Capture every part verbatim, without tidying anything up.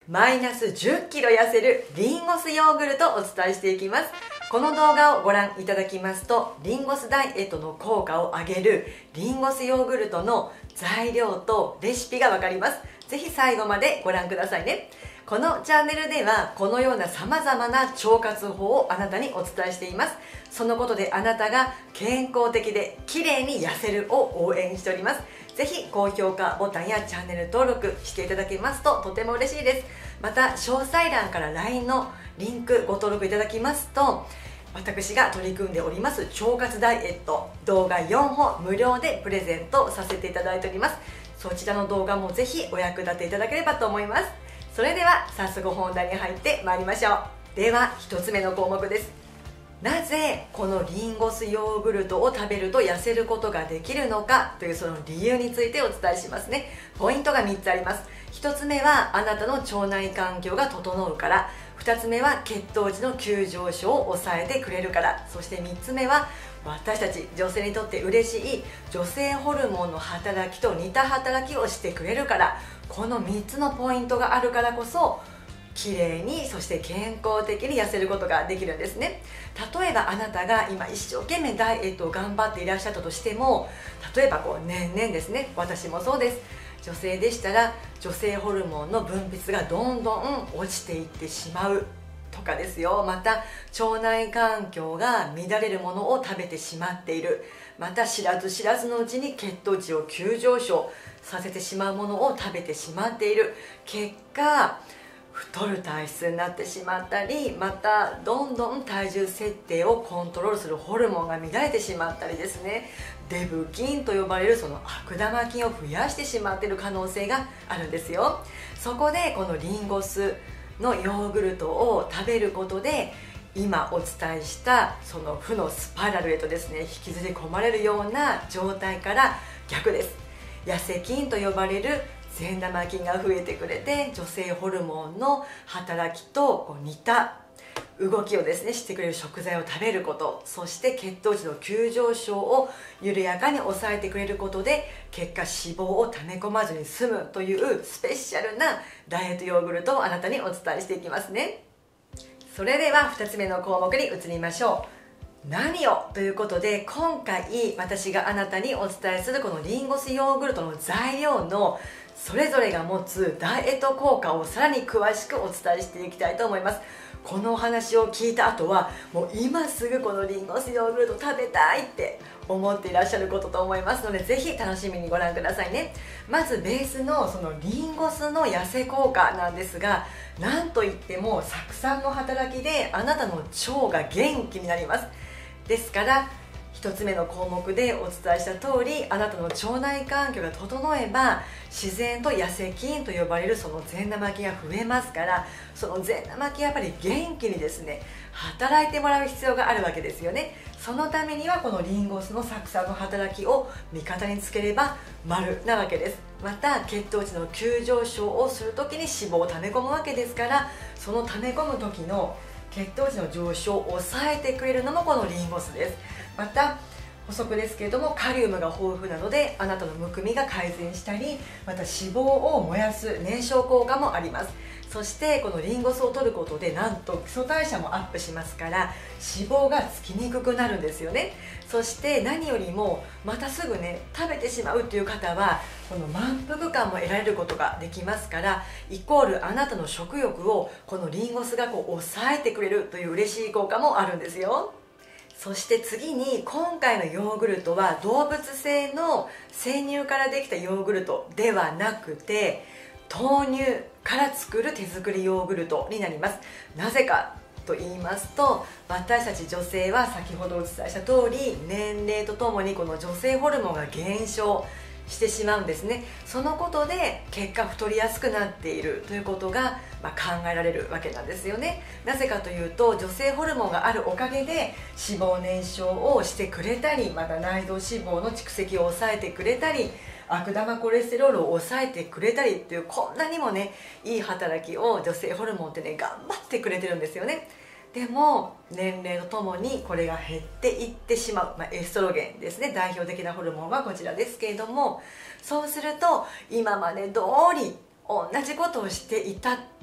マイナスじゅっキロ痩せるリンゴ酢ヨーグルトをお伝えしていきます。この動画をご覧いただきますと、リンゴ酢ダイエットの効果を上げるリンゴ酢ヨーグルトの材料とレシピがわかります。ぜひ最後までご覧くださいね。このチャンネルではこのような様々な腸活法をあなたにお伝えしています。そのことであなたが健康的で綺麗に痩せるを応援しております。ぜひ高評価ボタンやチャンネル登録していただけますととても嬉しいです。また詳細欄から ライン のリンクご登録いただきますと、私が取り組んでおります腸活ダイエット動画よんほん無料でプレゼントさせていただいております。そちらの動画もぜひお役立ていただければと思います。それでは早速本題に入ってまいりましょう。ではひとつめの項目です。なぜこのリンゴ酢ヨーグルトを食べると痩せることができるのかというその理由についてお伝えしますね。ポイントがみっつあります。ひとつめはあなたの腸内環境が整うから、ふたつめは血糖値の急上昇を抑えてくれるから、そしてみっつめは私たち女性にとって嬉しい女性ホルモンの働きと似た働きをしてくれるから、このみっつのポイントがあるからこそ綺麗に、そして健康的に痩せることができるんですね。例えばあなたが今一生懸命ダイエットを頑張っていらっしゃったとしても、例えばこう年々ですね、私もそうです、女性でしたら女性ホルモンの分泌がどんどん落ちていってしまうとかですよ。また腸内環境が乱れるものを食べてしまっている、また知らず知らずのうちに血糖値を急上昇させてしまうものを食べてしまっている結果、太る体質になってしまったり、またどんどん体重設定をコントロールするホルモンが乱れてしまったりですね、デブ菌と呼ばれるその悪玉菌を増やしてしまっている可能性があるんですよ。そこでこのリンゴ酢のヨーグルトを食べることで、今お伝えしたその負のスパイラルへとですね引きずり込まれるような状態から逆です。痩せ菌と呼ばれる善玉菌が増えてくれて、女性ホルモンの働きと似た動きをですねしてくれる食材を食べること、そして血糖値の急上昇を緩やかに抑えてくれることで、結果脂肪を溜め込まずに済むというスペシャルなダイエットヨーグルトをあなたにお伝えしていきますね。それではふたつめの項目に移りましょう。何をということで、今回私があなたにお伝えするこのリンゴ酢ヨーグルトの材料のそれぞれが持つダイエット効果をさらに詳しくお伝えしていきたいと思います。このお話を聞いた後はもう今すぐこのリンゴ酢ヨーグルト食べたいって思っていらっしゃることと思いますので、ぜひ楽しみにご覧くださいね。まずベースのそのリンゴ酢の痩せ効果なんですが、なんといっても酢酸の働きであなたの腸が元気になります。ですからひとつめの項目でお伝えした通り、あなたの腸内環境が整えば自然と痩せ菌と呼ばれるその善玉菌が増えますから、その善玉菌やっぱり元気にですね働いてもらう必要があるわけですよね。そのためにはこのリンゴ酢の酢酸の働きを味方につければ丸なわけです。また血糖値の急上昇をするときに脂肪を溜め込むわけですから、その溜め込む時の血糖値の上昇を抑えてくれるのもこのリンゴ酢です。また補足ですけれども、カリウムが豊富なのであなたのむくみが改善したり、また脂肪を燃やす燃焼効果もあります。そしてこのリンゴ酢を摂ることでなんと基礎代謝もアップしますから、脂肪がつきにくくなるんですよね。そして何よりもまたすぐね食べてしまうという方はこの満腹感も得られることができますから、イコールあなたの食欲をこのリンゴ酢がこう抑えてくれるという嬉しい効果もあるんですよ。そして次に、今回のヨーグルトは動物性の生乳からできたヨーグルトではなくて、豆乳から作る手作りヨーグルトになります。なぜかと言いますと、私たち女性は先ほどお伝えした通り、年齢とともにこの女性ホルモンが減少してしまうんですね。そのことで結果太りやすくなっているということが、まあ、考えられるわけなんですよね。なぜかというと、女性ホルモンがあるおかげで脂肪燃焼をしてくれたり、また内臓脂肪の蓄積を抑えてくれたり、悪玉コレステロールを抑えてくれたりっていう、こんなにもねいい働きを女性ホルモンってね頑張ってくれてるんですよね。でも年齢とともにこれが減っていってしまう、まあ、エストロゲンですね、代表的なホルモンはこちらですけれども、そうすると今まで通り同じことをしていたっ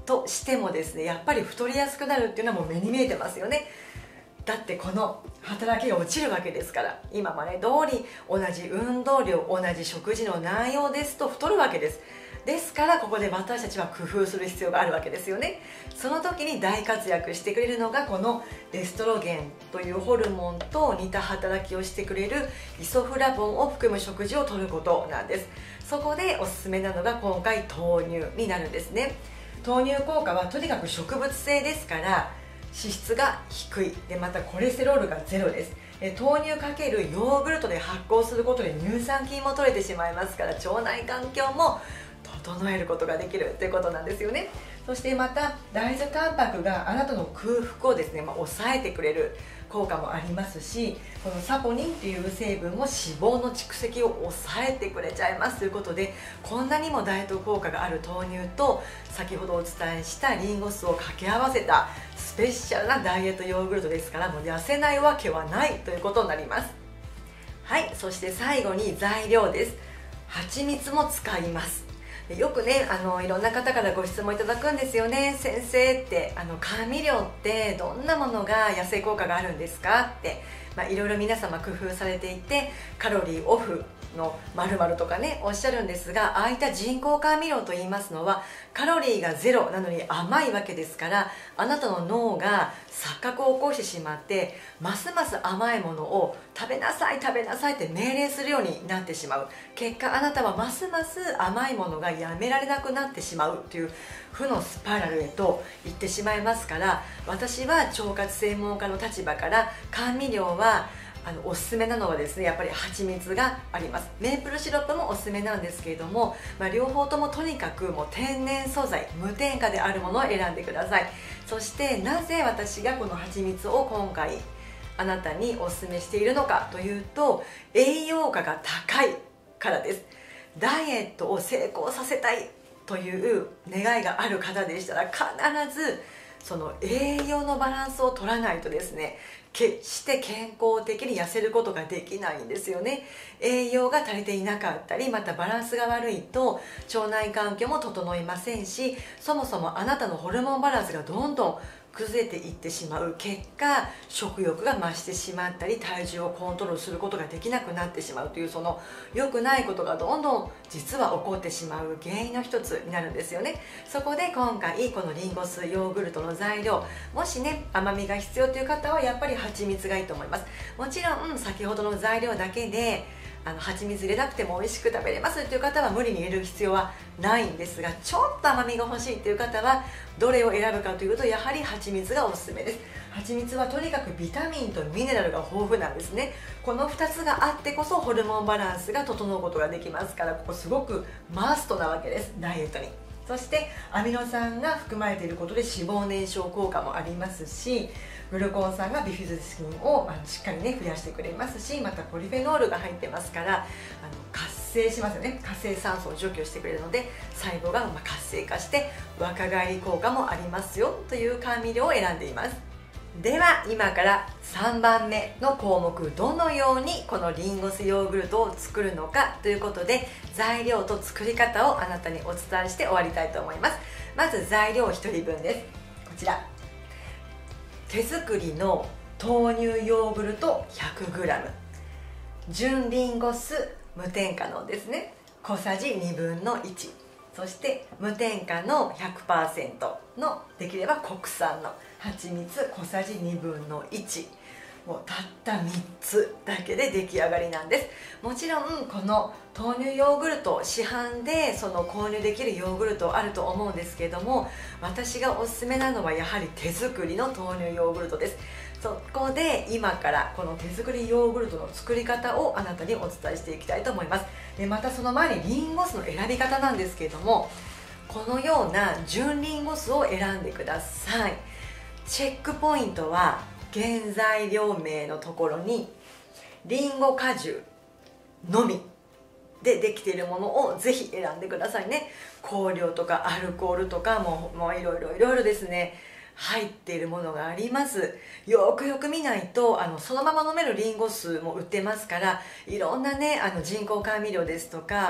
としてもですね、やっぱり太りやすくなるっていうのはもう目に見えてますよね。だってこの働きが落ちるわけですから、今まで通り同じ運動量、同じ食事の内容ですと太るわけです。ですからここで私たちは工夫する必要があるわけですよね。その時に大活躍してくれるのがこのエストロゲンというホルモンと似た働きをしてくれるイソフラボンを含む食事をとることなんです。そこでおすすめなのが今回豆乳になるんですね。豆乳効果はとにかく植物性ですから脂質が低いで、またコレステロールがゼロです。豆乳かけるヨーグルトで発酵することで乳酸菌も取れてしまいますから、腸内環境も整えることができるということなんですよね。そしてまた大豆タンパクがあなたの空腹をですね、まあ、抑えてくれる効果もありますし、このサポニンという成分も脂肪の蓄積を抑えてくれちゃいますということで、こんなにもダイエット効果がある豆乳と先ほどお伝えしたリンゴ酢を掛け合わせたスペシャルなダイエットヨーグルトですから、もう痩せないわけはないということになります。はい、そして最後に材料です。蜂蜜も使います。よくね、あのいろんな方からご質問いただくんですよね。先生ってあの甘味料ってどんなものが痩せ効果があるんですかって、まあ、いろいろ皆様工夫されていて、カロリーオフの〇〇とかねおっしゃるんですが、ああいった人工甘味料といいますのはカロリーがゼロなのに甘いわけですから、あなたの脳が錯覚を起こしてしまって、ますます甘いものを食べなさい食べなさいって命令するようになってしまう。結果あなたはますます甘いものがやめられなくなってしまうという負のスパイラルへと行ってしまいますから、私は腸活専門家の立場から甘味料はあのおすすめなのはですね、やっぱり蜂蜜があります。メープルシロップもおすすめなんですけれども、まあ、両方ともとにかくもう天然素材無添加であるものを選んでください。そしてなぜ私がこの蜂蜜を今回あなたにおすすめしているのかというと、栄養価が高いからです。ダイエットを成功させたいという願いがある方でしたら、必ずその栄養のバランスを取らないとですね、決して健康的に痩せることができないんですよね。栄養が足りていなかったり、またバランスが悪いと腸内環境も整いませんし、そもそもあなたのホルモンバランスがどんどん崩れていってしまう結果、食欲が増してしまったり体重をコントロールすることができなくなってしまうという、その良くないことがどんどん実は起こってしまう原因の一つになるんですよね。そこで今回このリンゴ酢ヨーグルトの材料、もしね甘みが必要という方はやっぱり蜂蜜がいいと思います。もちろん先ほどの材料だけであの蜂蜜入れなくても美味しく食べれますという方は無理に入れる必要はないんですが、ちょっと甘みが欲しいという方はどれを選ぶかというと、やはり蜂蜜がおすすめです。蜂蜜はとにかくビタミンとミネラルが豊富なんですね。このふたつがあってこそホルモンバランスが整うことができますから、ここすごくマストなわけです、ダイエットに。そしてアミノ酸が含まれていることで脂肪燃焼効果もありますし、グルコン酸がビフィズス菌をあのしっかりね増やしてくれますし、またポリフェノールが入ってますから、あの活性しますよね。活性酸素を除去してくれるので細胞がまあ活性化して若返り効果もありますよという甘味料を選んでいます。では今からさんばんめの項目、どのようにこのリンゴ酢ヨーグルトを作るのかということで、材料と作り方をあなたにお伝えして終わりたいと思います。まず材料ひとりぶんです。こちら手作りの豆乳ヨーグルト ひゃくグラム、 純リンゴ酢無添加のですね小さじにぶんのいち、そして無添加の ひゃくパーセント のできれば国産の蜂蜜小さじにぶんのいち、もうたったみっつだけで出来上がりなんです。もちろんこの豆乳ヨーグルト、市販でその購入できるヨーグルトあると思うんですけども、私がおすすめなのはやはり手作りの豆乳ヨーグルトです。そこで今からこの手作りヨーグルトの作り方をあなたにお伝えしていきたいと思います。でまたその前にリンゴ酢の選び方なんですけれども、このような純リンゴ酢を選んでください。チェックポイントは原材料名のところにリンゴ果汁のみでできているものをぜひ選んでくださいね。香料とかアルコールとかももういろいろいろいろですね入っているものがあります。よくよく見ないとあのそのまま飲めるリンゴ酢も売ってますから、いろんなねあの人工甘味料ですとか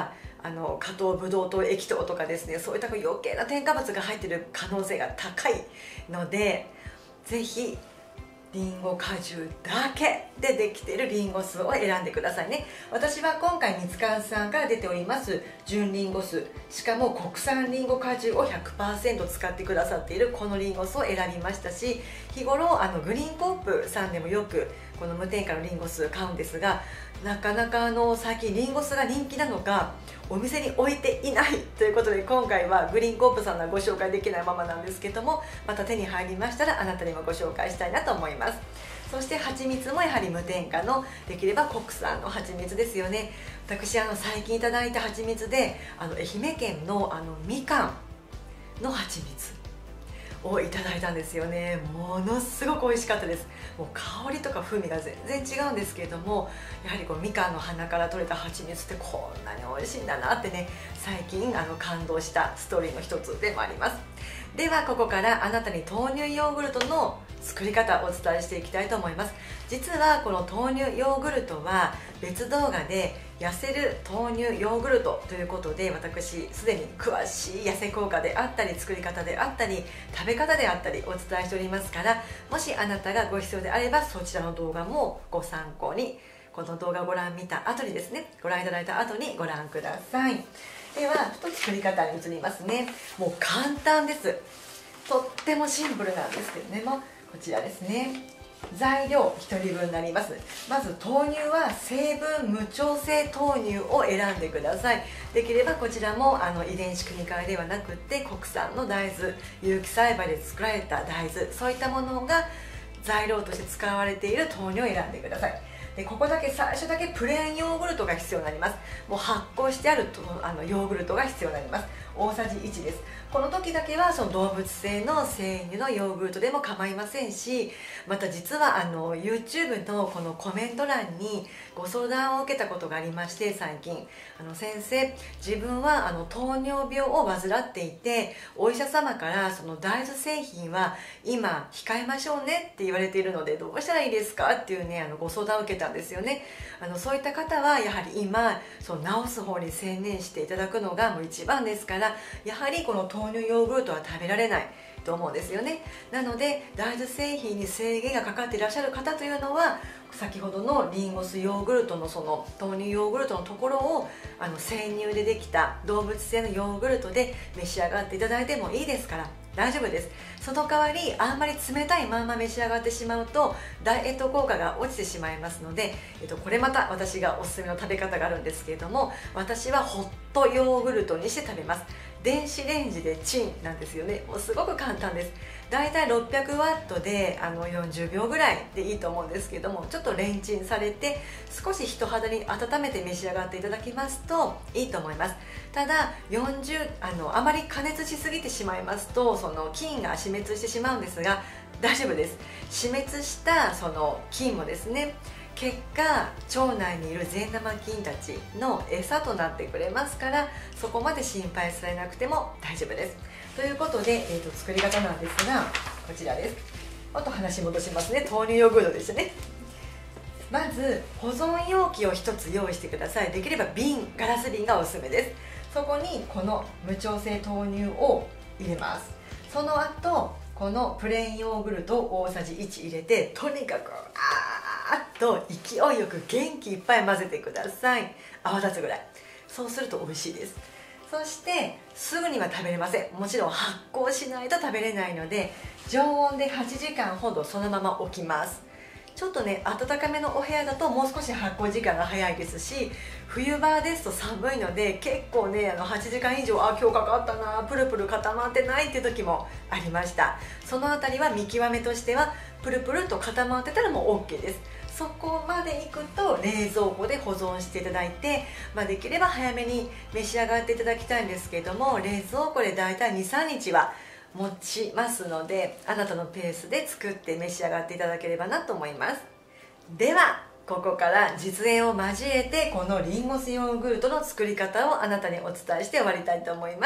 あの果糖ブドウ糖液糖とかですね、そういった余計な添加物が入っている可能性が高いので、ぜひリンゴ果汁だけでできているリンゴ酢を選んでくださいね。私は今回三つかんさんから出ております純リンゴ酢、しかも国産リンゴ果汁を ひゃくパーセント 使ってくださっているこのリンゴ酢を選びましたし、日頃あのグリーンコープさんでもよくこの無添加のリンゴ酢買うんですが、なかなかあの最近リンゴ酢が人気なのかお店に置いていないということで、今回はグリーンコープさんはご紹介できないままなんですけども、また手に入りましたらあなたにもご紹介したいなと思います。そして蜂蜜もやはり無添加の、できれば国産の蜂蜜ですよね。私あの最近いただいた蜂蜜であの愛媛県のあのみかんの蜂蜜をいただいたんですよね。ものすごく美味しかったです。もう香りとか風味が全然違うんですけれども、やはりこうみかんの花から取れた蜂蜜ってこんなに美味しいんだなってね、最近あの感動したストーリーの一つでもあります。ではここからあなたに豆乳ヨーグルトの作り方をお伝えしていきたいと思います。実はこの豆乳ヨーグルトは別動画で痩せる豆乳ヨーグルトということで、私すでに詳しい痩せ効果であったり作り方であったり食べ方であったりお伝えしておりますから、もしあなたがご必要であればそちらの動画もご参考に、この動画をご覧見た後にですね、ご覧いただいた後にご覧ください。ではちょっと作り方に移りますね。もう簡単です。とってもシンプルなんですけどね、もうこちらですね。材料ひとりぶんになります。まず豆乳は成分無調整豆乳を選んでください。できればこちらもあの遺伝子組み換えではなくて国産の大豆、有機栽培で作られた大豆、そういったものが材料として使われている豆乳を選んでください。でここだけ最初だけプレーンヨーグルトが必要になります。もう発酵してあるとあのヨーグルトが必要になります。大さじいちです。この時だけはその動物性の生乳のヨーグルトでも構いませんし、また実はあの YouTube のこのコメント欄にご相談を受けたことがありまして、最近あの先生、自分はあの糖尿病を患っていて、お医者様からその大豆製品は今控えましょうねって言われているのでどうしたらいいですかっていうね、あのご相談を受けたんですよね。あのそういった方はやはり今その治す方に専念していただくのがもう一番ですから、やはりこの豆乳ヨーグルトは食べられないと思うんですよね。なので大豆製品に制限がかかっていらっしゃる方というのは、先ほどのリンゴ酢ヨーグルトのその豆乳ヨーグルトのところをあの生乳でできた動物性のヨーグルトで召し上がっていただいてもいいですから大丈夫です。その代わりあんまり冷たいまんま召し上がってしまうとダイエット効果が落ちてしまいますので、えっと、これまた私がおすすめの食べ方があるんですけれども、私はホットヨーグルトにして食べます。電子レンジでチンなんですよね。もうすごく簡単です。だいたいろっぴゃくワットであのよんじゅうびょうぐらいでいいと思うんですけども、ちょっとレンチンされて少し人肌に温めて召し上がっていただきますといいと思います。ただよんじゅうあのあまり加熱しすぎてしまいますとその菌が死滅してしまうんですが、大丈夫です。死滅したその菌もですね、結果腸内にいる善玉菌たちの餌となってくれますから、そこまで心配されなくても大丈夫です。ということで、えー、と作り方なんですがこちらです。あと話戻しますね。豆乳ヨーグルトですね。まず保存容器をひとつ用意してください。できれば瓶、ガラス瓶がおすすめです。そこにこの無調整豆乳を入れます。その後このプレーンヨーグルトを大さじいち入れて、とにかくあーっと勢いよく元気いっぱい混ぜてください。泡立つぐらい。そうすると美味しいです。そしてすぐには食べれません。もちろん発酵しないと食べれないので、常温ではちじかんほどそのまま置きます。ちょっとね暖かめのお部屋だともう少し発酵時間が早いですし、冬場ですと寒いので結構ねあのはちじかん以上、あ今日かかったな、プルプル固まってないっていう時もありました。そのあたりは見極めとしてはプルプルと固まってたらもう OK です。そこまでいくと冷蔵庫で保存していただいて、まあ、できれば早めに召し上がっていただきたいんですけれども、冷蔵庫でだいたいにさんにちは持ちますので、あなたのペースで作って召し上がっていただければなと思います。ではここから実演を交えてこのリンゴ酢ヨーグルトの作り方をあなたにお伝えして終わりたいと思います。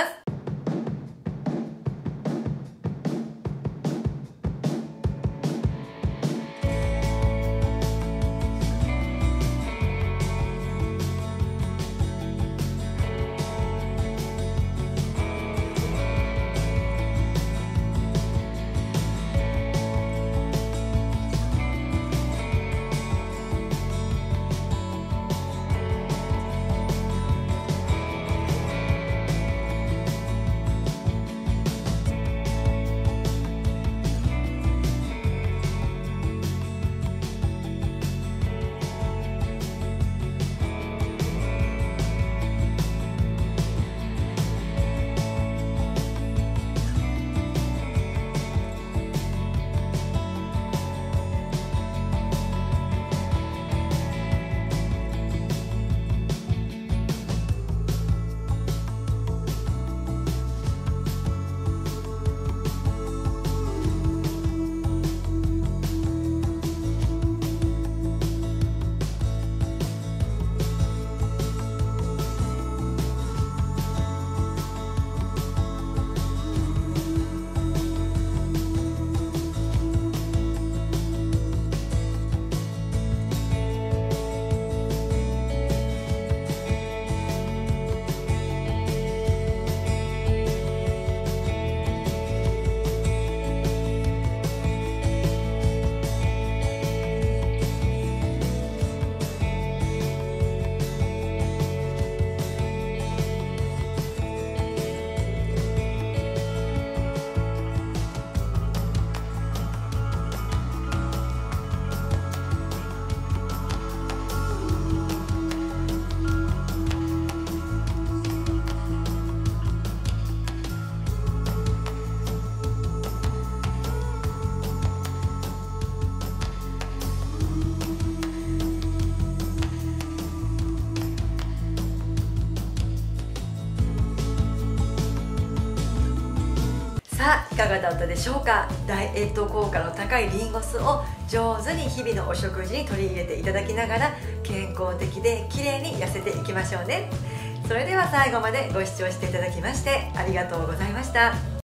さあいかがだったでしょうか。ダイエット効果の高いリンゴ酢を上手に日々のお食事に取り入れていただきながら健康的で綺麗に痩せていきましょうね。それでは最後までご視聴していただきましてありがとうございました。